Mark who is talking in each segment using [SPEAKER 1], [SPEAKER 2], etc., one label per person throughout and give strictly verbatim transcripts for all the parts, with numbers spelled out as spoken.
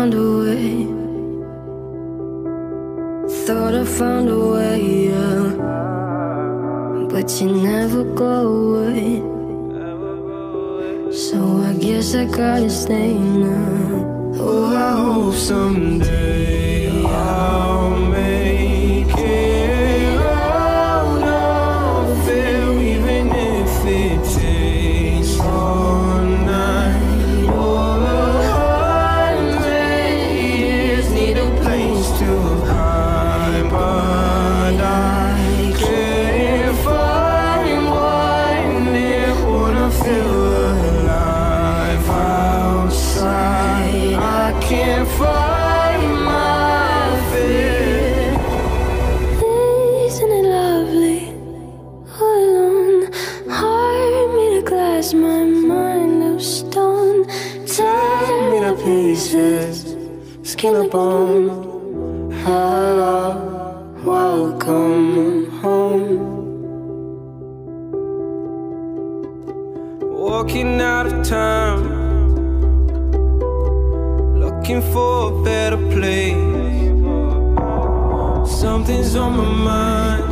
[SPEAKER 1] found a way. Thought I found a way, yeah. But you never go away. So I guess I gotta stay now. Oh, I hope someday I'll make it out of there, even if it takes all night or a hundred years. Need a place to hide, but I can't find one there. Wanna feel alive outside. I can't find my fear. Isn't it lovely? All alone, heart made of glass, my mind of stone. Tear me to pieces, skin and bone. Hello, welcome home. Walking out of time, looking for a better place. Something's on my mind,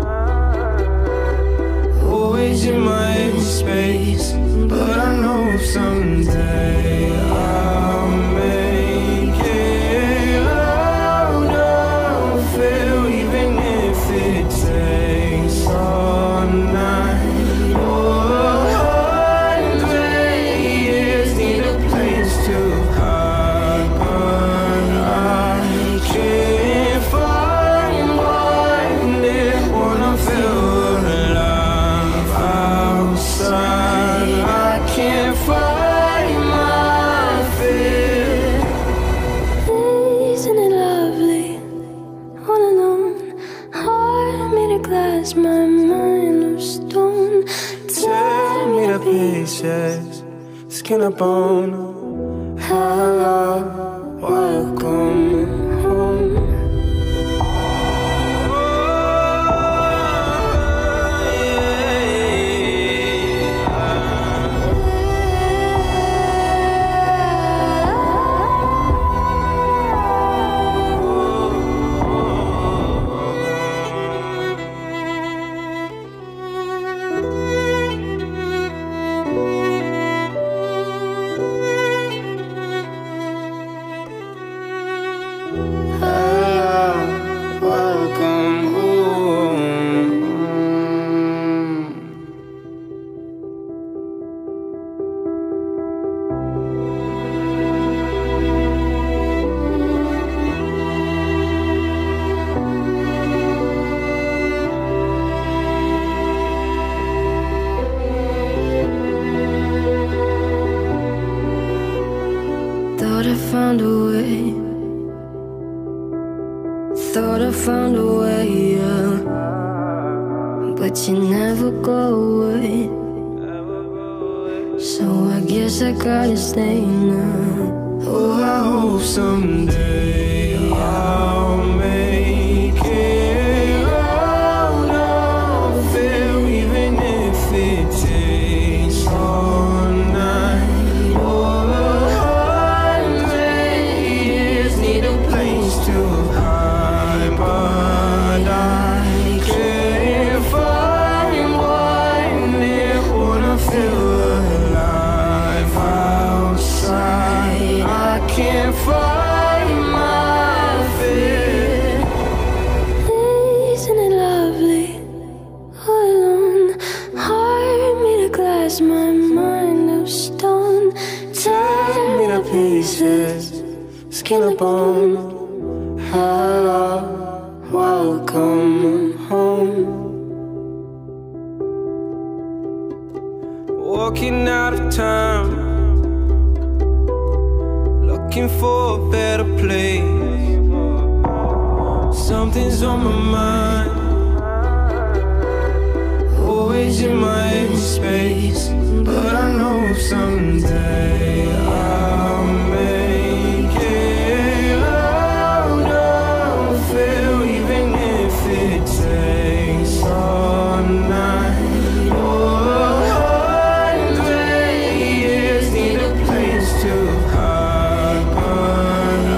[SPEAKER 1] always in my space. But I know someday I'll make it out of here, even if it takes all night or a hundred years. Need a place to hide, but I can't find one there. Wanna feel alive outside. I can't find my fear. Isn't it lovely? All alone, heart made of glass, my mind of stone. Tear me to pieces, skin and bone. Hello, welcome home. Thought I found a way. Thought I found a way, yeah. But you never go away. So I guess I gotta stay now. Oh, I hope someday I'll make it out of there, even if it takes all night or a hundred years. Need a place to hide, but I can't find one there. Wanna feel alive outside. I can't find my fear. Isn't it lovely? All alone, heart made of glass, my mind of stone. Tear me to pieces, skin and bone. Hello, welcome home. Walking out of time, looking for a better place. Something's on my mind, always in my space. But I know someday I'll make it out of here, even if it takes all night or a hundred years. Need a place to hide, but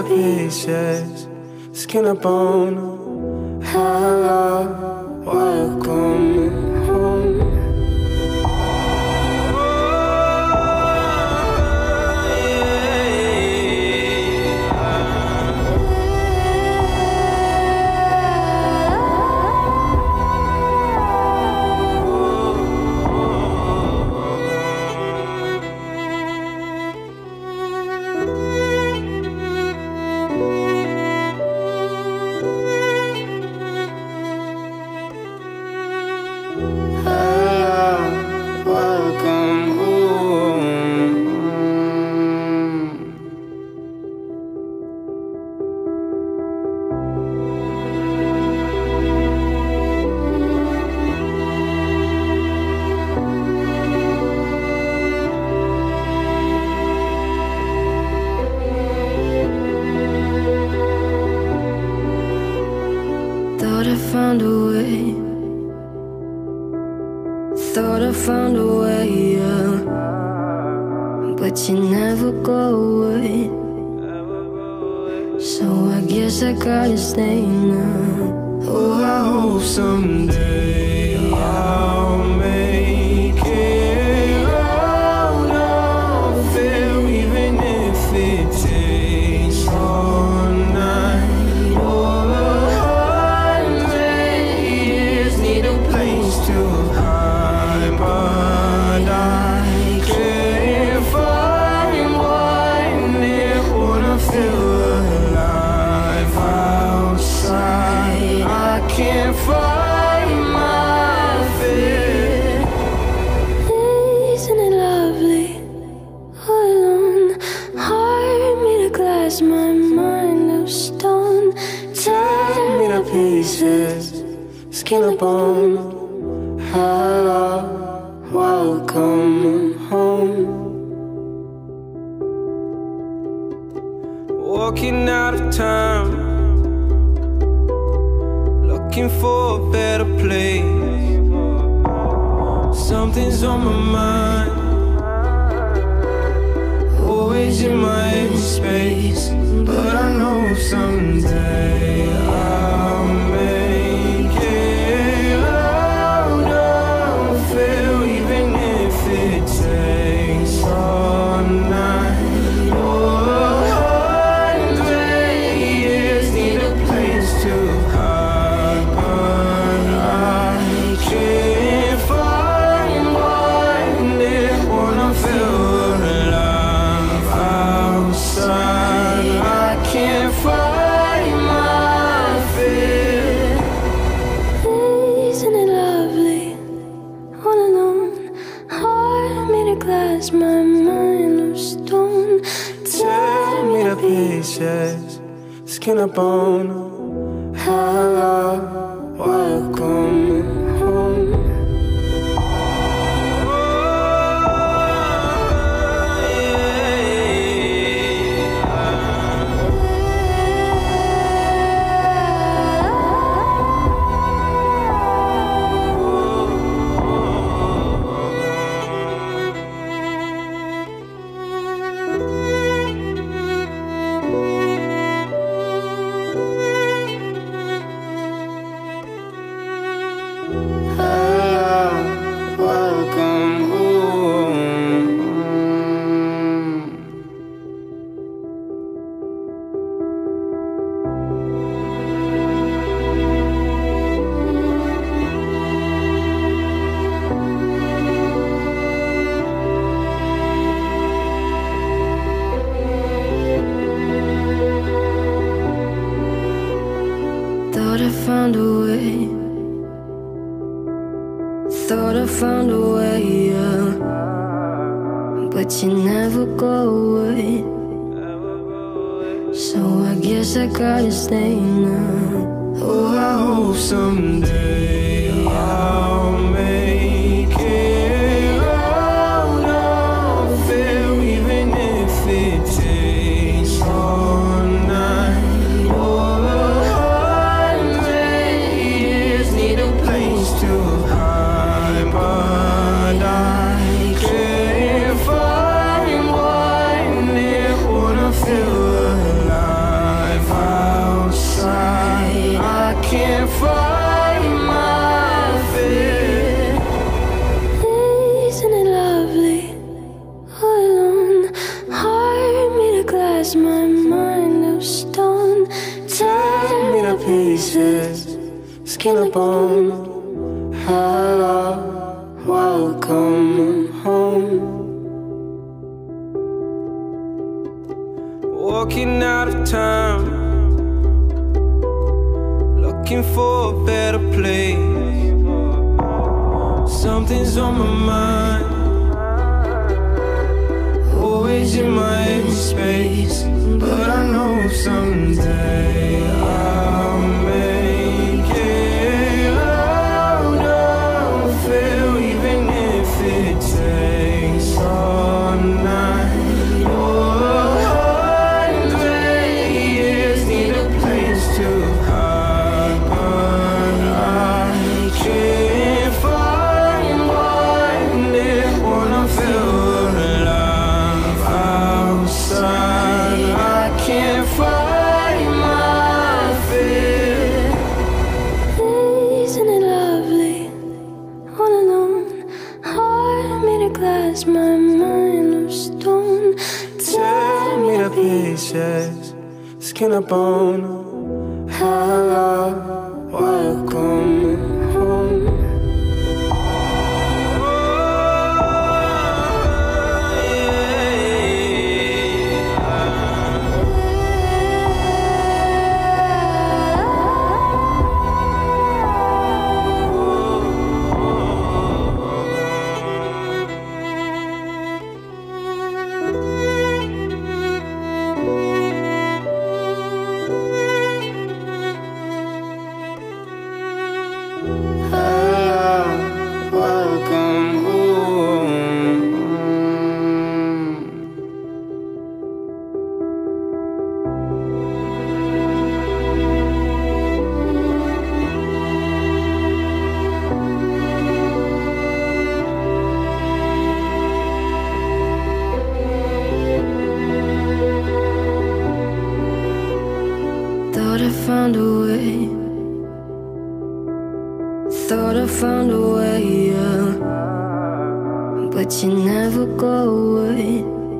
[SPEAKER 2] of pieces, skin and bone. Hello, welcome home.
[SPEAKER 1] Thought I found a way. Thought I found a way, yeah. But you never go away. So I guess I gotta stay now.
[SPEAKER 2] Oh, I hope someday I'll make it out of there, even if it takes all night or a hundred years. Need a place to hide, but I can't find one. It wanna feel alive outside. I can't find my fear.
[SPEAKER 1] Isn't it lovely? All alone, heart made of glass, my mind of stone.
[SPEAKER 2] Tear me to pieces, skin and bone. Hello, welcome home. Walking out of time, looking for a better place. Something's on my mind, always in my space. But I know someday I'll make it out of here, even if it takes all night or a hundred years. Need a place to hide, but I can't find one. It wanna feel alive outside. I can't find my fear.
[SPEAKER 1] Isn't it lovely? All alone, heart made of glass, my mind of stone.
[SPEAKER 2] Tear me to pieces, skin and bone. Hello, welcome home.
[SPEAKER 1] Thought I found a way. Thought I found a way, yeah. But you never go away. So I guess I gotta stay now.
[SPEAKER 2] Oh, I hope someday I'll make it out of there, even if it takes all night or a hundred years. Need a place to hide, but I can't find one. It wanna feel alive
[SPEAKER 1] my mind of stone. Tear me to pieces, skin and bone. Hello, welcome home.
[SPEAKER 2] Walking out of time, looking for a better place. Something's on my mind, always in my empty space. But I know someday I'll make it out of here, even if it takes all night or a hundred years. Need a place to hide, but I can't find one there. Wanna feel alive outside. I can't find my fear.
[SPEAKER 1] Isn't it lovely, all alone? Heart made of glass, my mind of stone.
[SPEAKER 2] Tear me to pieces, skin and bone.
[SPEAKER 1] Hello, welcome home.
[SPEAKER 2] Welcome home.
[SPEAKER 1] Thought I found a way, thought I found a way, yeah. But you never go away,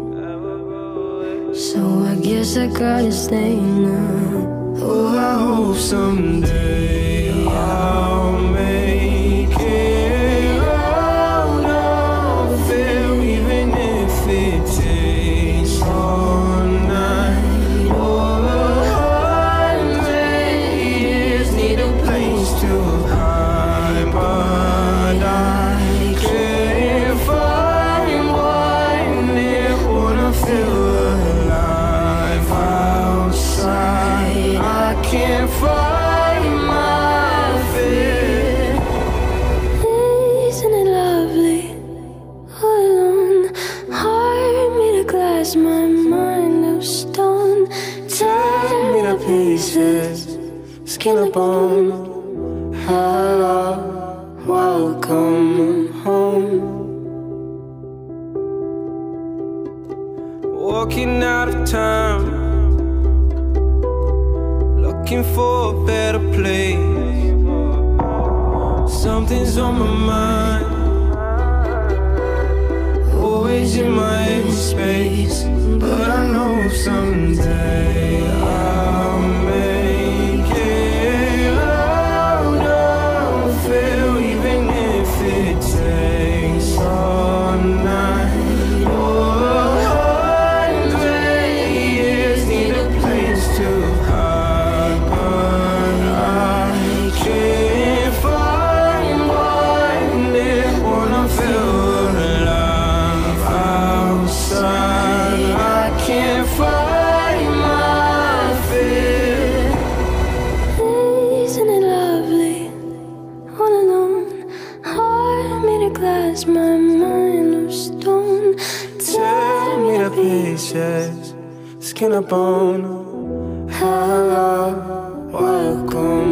[SPEAKER 1] so I guess I gotta stay now.
[SPEAKER 2] Oh, I hope someday I'll make it out of here, even if it takes all night or a hundred years. Need a place to hide, but I can't find one near. Wanna feel alive outside. I can't find my fear.
[SPEAKER 1] Isn't it lovely, all alone? Heart made of glass, my mind of stone.
[SPEAKER 2] Tear me to pieces, skin and bone. Hello, welcome home. Walking out of time, looking for a better place. Something's on my mind, always in my empty space. But I know someday I'll make it out of here, even if it takes all night or a hundred years. Need a place to hide, but I can't find one there. Wanna feel alive outside. I can't find my fear.
[SPEAKER 1] Isn't it lovely, all alone? Heart made of glass, my mind of stone.
[SPEAKER 2] Tear me to pieces, skin and bone. Hello, welcome